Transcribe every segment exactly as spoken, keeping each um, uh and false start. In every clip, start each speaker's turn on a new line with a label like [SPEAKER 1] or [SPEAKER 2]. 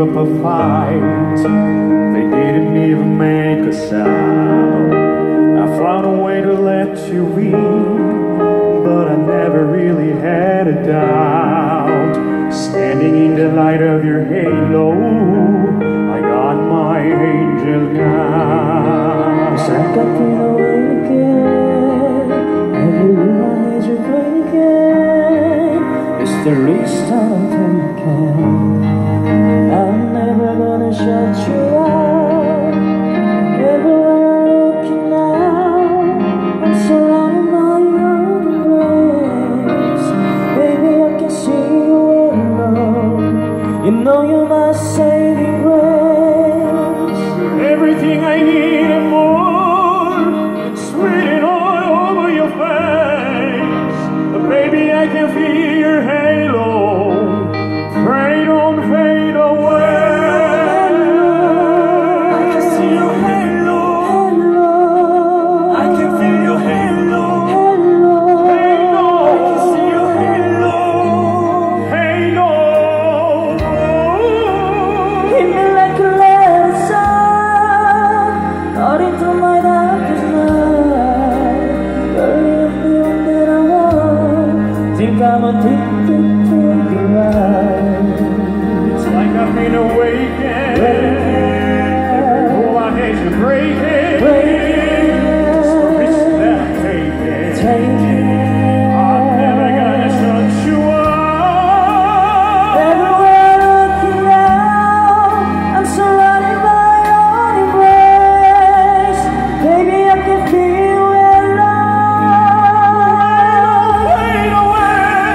[SPEAKER 1] up a fight. They didn't even make a sound. I found a way to let you in, but I never really had a doubt. Standing in the light of your halo, I got my angel now.
[SPEAKER 2] Cause I got the away again. Every room I need you breaking. It's the least time taken. I'm never gonna shut you out. Everywhere I look now, I'm surrounded by your embrace. Baby, I can see you alone. You know you're my saving grace.
[SPEAKER 1] You're everything I need and more. It's written all over your face. But baby, I can feel your halo. Pray don't fade away.
[SPEAKER 2] I can see your halo. I can feel your halo.
[SPEAKER 1] Halo.
[SPEAKER 2] I can see your halo.
[SPEAKER 1] Halo.
[SPEAKER 2] Hit me like a letter sun, caught into my darkest night. Early in the one that I want. Think I'm addicted to your light.
[SPEAKER 1] It's like I've been awakened. Every rule I need to break it. It's the risk that I'm taking. I'm never gonna shut you up.
[SPEAKER 2] Everywhere looking now, I'm surrounded by your embrace. Baby, I can feel your love.
[SPEAKER 1] Fade away.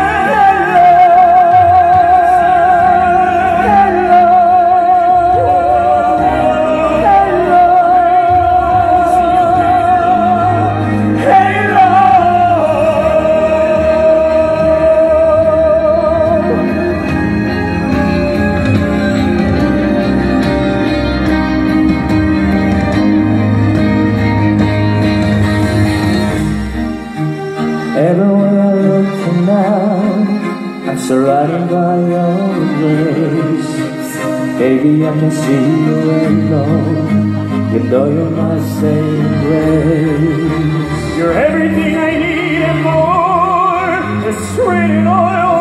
[SPEAKER 2] Everywhere I look for now, I'm surrounded by your embrace. Baby, I can see you alone. You know you're my saving grace.
[SPEAKER 1] You're everything I need and more. It's written all